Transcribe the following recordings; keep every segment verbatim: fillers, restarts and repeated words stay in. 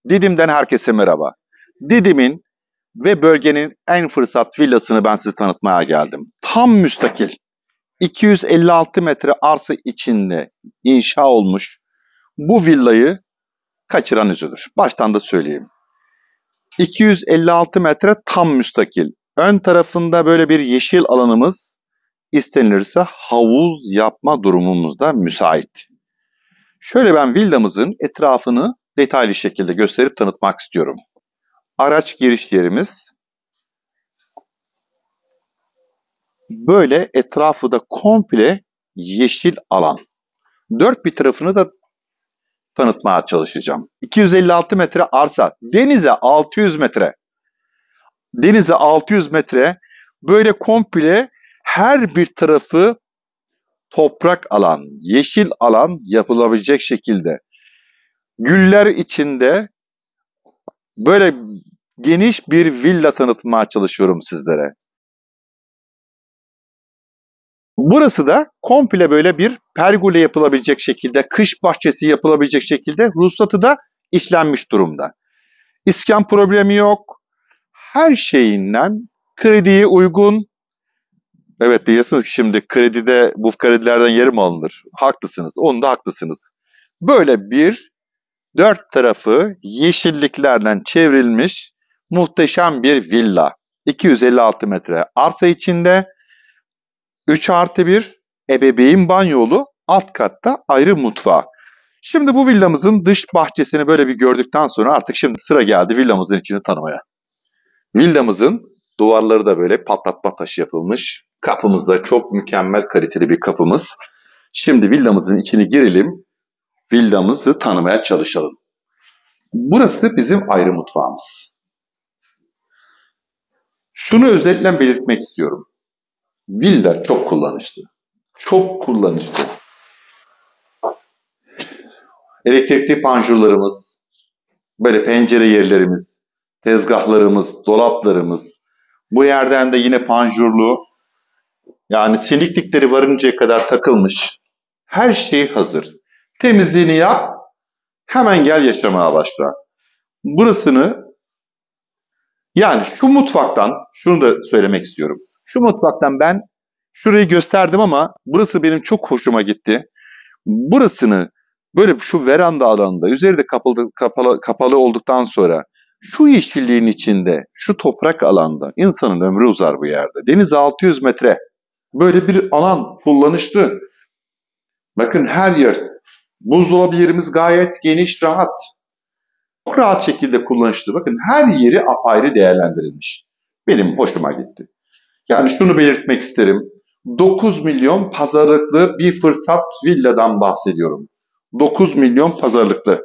Didim'den herkese merhaba. Didim'in ve bölgenin en fırsat villasını ben size tanıtmaya geldim. Tam müstakil, iki yüz elli altı metre arsa içinde inşa olmuş bu villayı kaçıran üzülür. Baştan da söyleyeyim. iki yüz elli altı metre tam müstakil. Ön tarafında böyle bir yeşil alanımız, istenilirse havuz yapma durumumuz da müsait. Şöyle ben villamızın etrafını detaylı şekilde gösterip tanıtmak istiyorum. Araç giriş yerimiz. Böyle etrafı da komple yeşil alan. Dört bir tarafını da tanıtmaya çalışacağım. iki yüz elli altı metre arsa. Denize altı yüz metre. Denize altı yüz metre. Böyle komple her bir tarafı toprak alan, yeşil alan yapılabilecek şekilde. Güller içinde böyle geniş bir villa tanıtmaya çalışıyorum sizlere. Burası da komple böyle bir pergole yapılabilecek şekilde, kış bahçesi yapılabilecek şekilde ruhsatı da işlenmiş durumda. İskan problemi yok. Her şeyinden krediye uygun. Evet diyorsunuz ki şimdi kredide bu kredilerden yeri mi alınır? Haklısınız. Onda haklısınız. Böyle bir dört tarafı yeşilliklerden çevrilmiş muhteşem bir villa. iki yüz elli altı metre arsa içinde üç artı bir ebeveyn banyolu, alt katta ayrı mutfağı. Şimdi bu villamızın dış bahçesini böyle bir gördükten sonra artık şimdi sıra geldi villamızın içini tanımaya. Villamızın duvarları da böyle patlatma taşı yapılmış. Kapımız da çok mükemmel kaliteli bir kapımız. Şimdi villamızın içine girelim. Villamızı tanımaya çalışalım. Burası bizim ayrı mutfağımız. Şunu özellikle belirtmek istiyorum. Villa çok kullanışlı. Çok kullanışlı. Elektrikli panjurlarımız, böyle pencere yerlerimiz, tezgahlarımız, dolaplarımız. Bu yerden de yine panjurlu, yani siliklikleri varıncaya kadar takılmış. Her şey hazır. Temizliğini yap, hemen gel yaşamaya başla. Burasını, yani şu mutfaktan, şunu da söylemek istiyorum. Şu mutfaktan ben şurayı gösterdim ama burası benim çok hoşuma gitti. Burasını böyle şu veranda alanında, üzeri de kapalı, kapalı, kapalı olduktan sonra şu yeşilliğin içinde, şu toprak alanda insanın ömrü uzar bu yerde. Deniz altı yüz metre. Böyle bir alan kullanışlı. Bakın her yer. Buzdolabı yerimiz gayet geniş, rahat. Çok rahat şekilde kullanışlı. Bakın her yeri apayrı değerlendirilmiş. Benim hoşuma gitti. Yani şunu belirtmek isterim. dokuz milyon pazarlıklı bir fırsat villadan bahsediyorum. dokuz milyon pazarlıklı.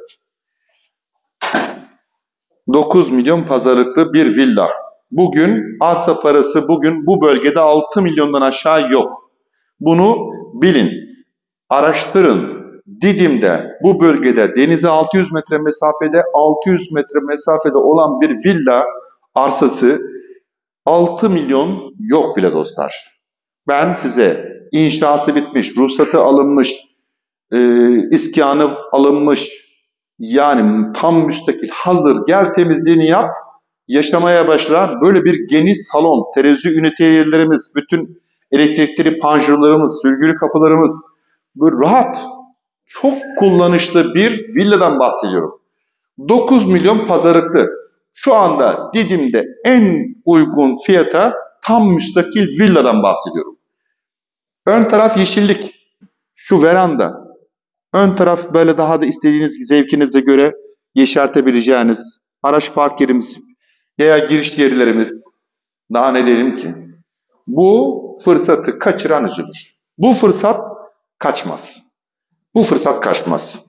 dokuz milyon pazarlıklı bir villa. Bugün arsa parası bugün bu bölgede altı milyondan aşağı yok. Bunu bilin, araştırın. Didim'de bu bölgede denize altı yüz metre mesafede, altı yüz metre mesafede olan bir villa arsası altı milyon yok bile dostlar. Ben size inşası bitmiş, ruhsatı alınmış, e, iskanı alınmış, yani tam müstakil, hazır, gel temizliğini yap, yaşamaya başla. Böyle bir geniş salon, televizyon ünite yerlerimiz, bütün elektrikli panjurlarımız, sürgülü kapılarımız, böyle rahat, çok kullanışlı bir villadan bahsediyorum. dokuz milyon pazarlıklı. Şu anda Didim'de en uygun fiyata tam müstakil villadan bahsediyorum. Ön taraf yeşillik. Şu veranda. Ön taraf böyle daha da istediğiniz zevkinize göre yeşertebileceğiniz araç park yerimiz veya giriş yerlerimiz. Daha ne diyelim ki? Bu fırsatı kaçıran üzülür. Bu fırsat kaçmaz. Bu fırsat kaçmaz.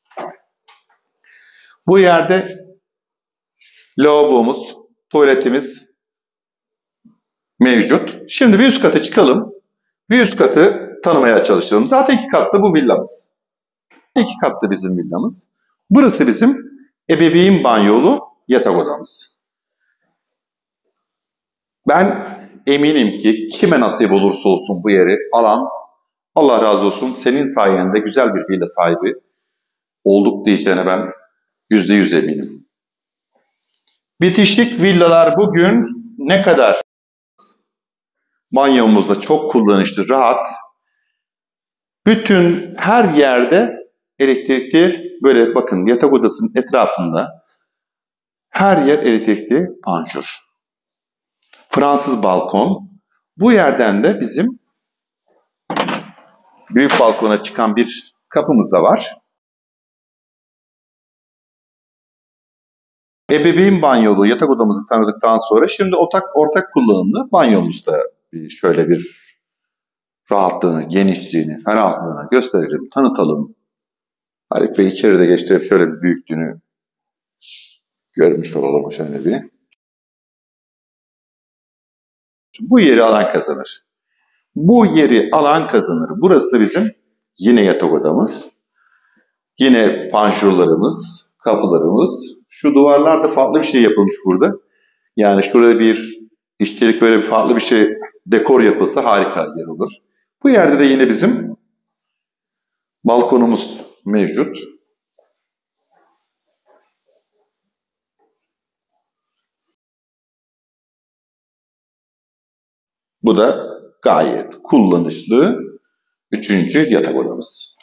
Bu yerde lavabomuz, tuvaletimiz mevcut. Şimdi bir üst kata çıkalım. Bir üst katı tanımaya çalışalım. Zaten iki katlı bu villamız. İki katlı bizim villamız. Burası bizim ebeveyn banyolu yatak odamız. Ben eminim ki kime nasip olursa olsun bu yeri alan, Allah razı olsun, senin sayende güzel bir villa sahibi olduk diyeceğine ben yüzde yüz eminim. Bitişik villalar bugün ne kadar? Banyomuzda çok kullanışlı, rahat. Bütün her yerde elektrikli, böyle bakın yatak odasının etrafında her yer elektrikli panjur. Fransız balkon. Bu yerden de bizim büyük balkona çıkan bir kapımız da var. Ebeveyn banyolu yatak odamızı tanıdıktan sonra şimdi ortak, ortak kullanımlı banyomuzda şöyle bir rahatlığını, genişliğini, ferahlığını gösterelim, tanıtalım. Haluk Bey içeride geçtirip şöyle bir büyüklüğünü görmüş olalım şöyle bir. Bu yeri alan kazanır. Bu yeri alan kazanır. Burası da bizim yine yatak odamız. Yine panjurlarımız, kapılarımız. Şu duvarlarda farklı bir şey yapılmış burada. Yani şurada bir işçilik, böyle bir farklı bir şey, dekor yapılsa harika yer olur. Bu yerde de yine bizim balkonumuz mevcut. Bu da gayet kullanışlı üçüncü yatak odamız.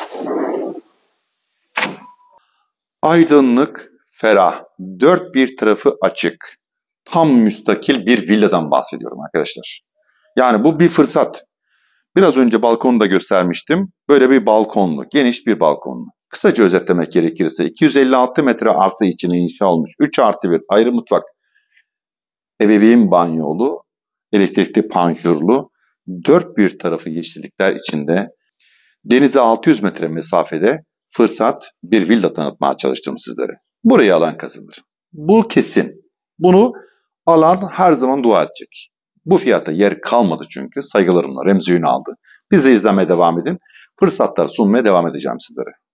Aydınlık, ferah, dört bir tarafı açık, tam müstakil bir villadan bahsediyorum arkadaşlar. Yani bu bir fırsat. Biraz önce balkonu da göstermiştim. Böyle bir balkonlu, geniş bir balkonlu. Kısaca özetlemek gerekirse iki yüz elli altı metre arsa içine inşa olmuş üç artı bir ayrı mutfak, ebeveyn banyolu, elektrikli panjurlu, dört bir tarafı yeşillikler içinde, denize altı yüz metre mesafede fırsat bir villa tanıtmaya çalıştım sizlere. Burayı alan kazanır. Bu kesin. Bunu alan her zaman dua edecek. Bu fiyata yer kalmadı çünkü. Saygılarımla Remzi Ünal'dı. Bizi izlemeye devam edin. Fırsatlar sunmaya devam edeceğim sizlere.